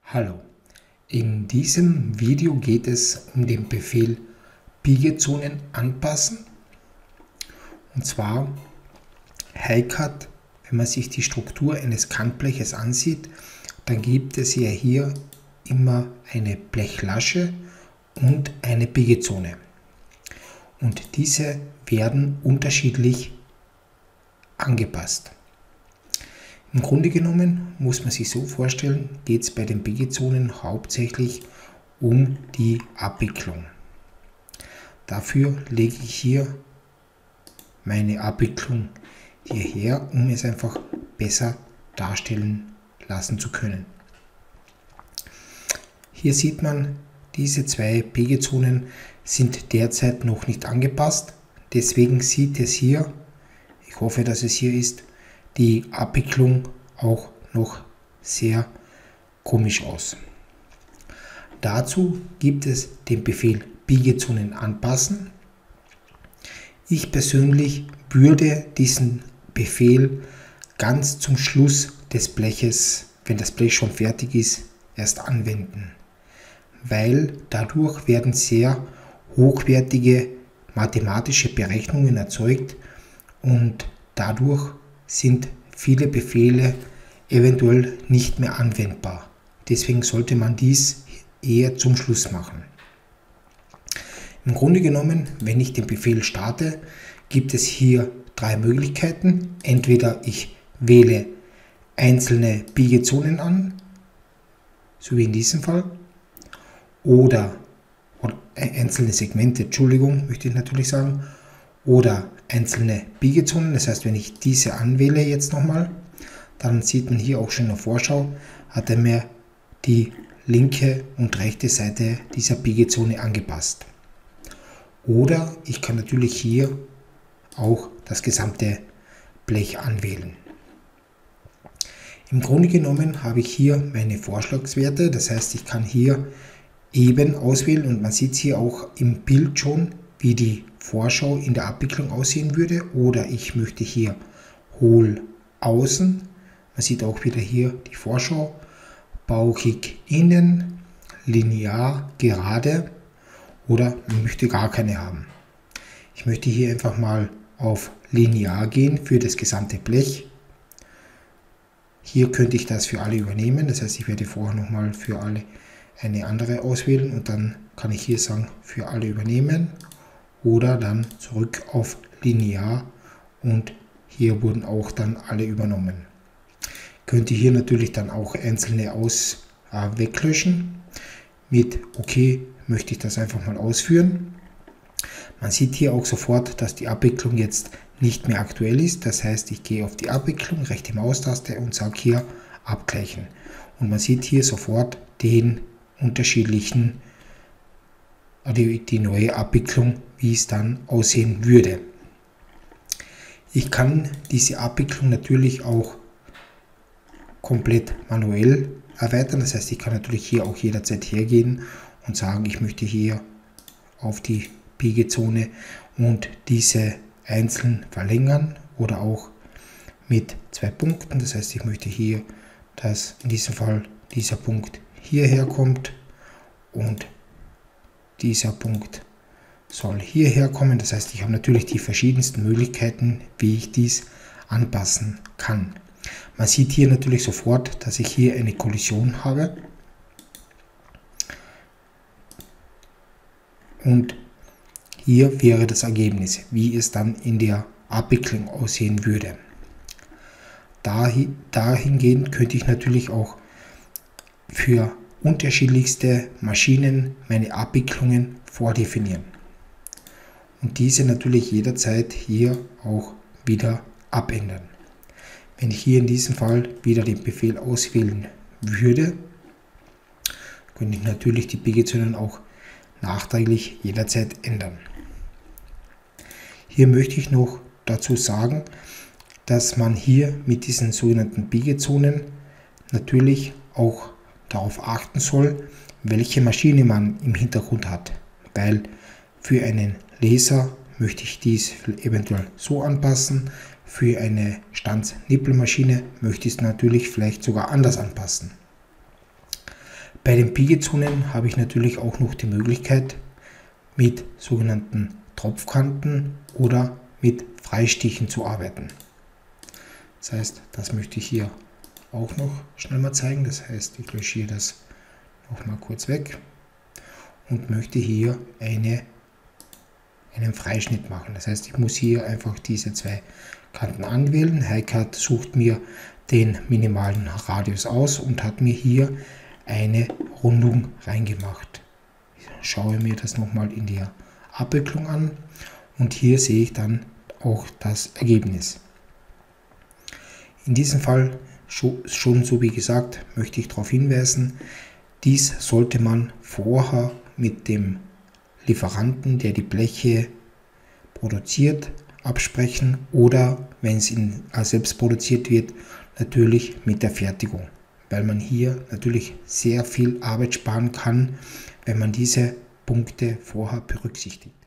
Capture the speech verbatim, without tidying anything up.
Hallo, in diesem Video geht es um den Befehl Biegezonen anpassen. Und zwar Hi-Cut, wenn man sich die Struktur eines Kantbleches ansieht, dann gibt es ja hier immer eine Blechlasche und eine Biegezone. Und diese werden unterschiedlich angepasst. Im Grunde genommen muss man sich so vorstellen, geht es bei den Biegezonen hauptsächlich um die Abwicklung. Dafür lege ich hier meine Abwicklung hierher, um es einfach besser darstellen lassen zu können. Hier sieht man, diese zwei Biegezonen sind derzeit noch nicht angepasst. Deswegen sieht es hier, ich hoffe, dass es hier ist, die Abwicklung auch noch sehr komisch aus. Dazu gibt es den Befehl Biegezonen anpassen. Ich persönlich würde diesen Befehl ganz zum Schluss des Bleches, wenn das Blech schon fertig ist, erst anwenden, weil dadurch werden sehr hochwertige mathematische Berechnungen erzeugt und dadurch sind viele Befehle eventuell nicht mehr anwendbar. Deswegen sollte man dies eher zum Schluss machen. Im Grunde genommen, wenn ich den Befehl starte, gibt es hier drei Möglichkeiten. Entweder ich wähle einzelne Biegezonen an, so wie in diesem Fall, oder, oder einzelne Segmente, Entschuldigung, möchte ich natürlich sagen, oder einzelne Biegezonen. Das heißt, wenn ich diese anwähle jetzt nochmal, dann sieht man hier auch schon in der Vorschau, hat er mir die linke und rechte Seite dieser Biegezone angepasst. Oder ich kann natürlich hier auch das gesamte Blech anwählen. Im Grunde genommen habe ich hier meine Vorschlagswerte, das heißt, ich kann hier eben auswählen und man sieht hier auch im Bild schon, wie die Vorschau in der Abwicklung aussehen würde, oder ich möchte hier hohl außen, man sieht auch wieder hier die Vorschau, bauchig innen, linear gerade, oder man möchte gar keine haben. Ich möchte hier einfach mal auf linear gehen für das gesamte Blech. Hier könnte ich das für alle übernehmen, das heißt, ich werde vorher nochmal für alle eine andere auswählen und dann kann ich hier sagen, für alle übernehmen. Oder dann zurück auf linear und hier wurden auch dann alle übernommen. Könnte hier natürlich dann auch einzelne aus äh, weglöschen. Mit OK möchte ich das einfach mal ausführen. Man sieht hier auch sofort, dass die Abwicklung jetzt nicht mehr aktuell ist. Das heißt, ich gehe auf die Abwicklung, rechte Maustaste und sage hier abgleichen. Und man sieht hier sofort den unterschiedlichen Die, die neue Abwicklung, wie es dann aussehen würde. Ich kann diese Abwicklung natürlich auch komplett manuell erweitern. Das heißt, ich kann natürlich hier auch jederzeit hergehen und sagen, ich möchte hier auf die Biegezone und diese einzeln verlängern oder auch mit zwei Punkten. Das heißt, ich möchte hier, dass in diesem Fall dieser Punkt hierher kommt und dieser Punkt soll hierher kommen. Das heißt, ich habe natürlich die verschiedensten Möglichkeiten, wie ich dies anpassen kann. Man sieht hier natürlich sofort, dass ich hier eine Kollision habe. Und hier wäre das Ergebnis, wie es dann in der Abwicklung aussehen würde. Dahingehend könnte ich natürlich auch für unterschiedlichste Maschinen meine Abwicklungen vordefinieren und diese natürlich jederzeit hier auch wieder abändern. Wenn ich hier in diesem Fall wieder den Befehl auswählen würde, könnte ich natürlich die Biegezonen auch nachträglich jederzeit ändern. Hier möchte ich noch dazu sagen, dass man hier mit diesen sogenannten Biegezonen natürlich auch darauf achten soll, welche Maschine man im Hintergrund hat, weil für einen Laser möchte ich dies eventuell so anpassen, für eine Stanz-Nippelmaschine möchte ich es natürlich vielleicht sogar anders anpassen. Bei den Biegezonen habe ich natürlich auch noch die Möglichkeit, mit sogenannten Tropfkanten oder mit Freistichen zu arbeiten. Das heißt, das möchte ich hier auch noch schnell mal zeigen. Das heißt, ich lösche hier das noch mal kurz weg und möchte hier eine, einen Freischnitt machen. Das heißt, ich muss hier einfach diese zwei Kanten anwählen. HiCAD sucht mir den minimalen Radius aus und hat mir hier eine Rundung reingemacht. Ich schaue mir das nochmal in der Abwicklung an und hier sehe ich dann auch das Ergebnis. In diesem Fall schon so wie gesagt möchte ich darauf hinweisen, dies sollte man vorher mit dem Lieferanten, der die Bleche produziert, absprechen oder wenn es in, äh, selbst produziert wird, natürlich mit der Fertigung, weil man hier natürlich sehr viel Arbeit sparen kann, wenn man diese Punkte vorher berücksichtigt.